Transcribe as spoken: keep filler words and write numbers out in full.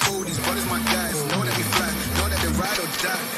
fool, these brothers my guys. Know that we fly, know that they ride or die.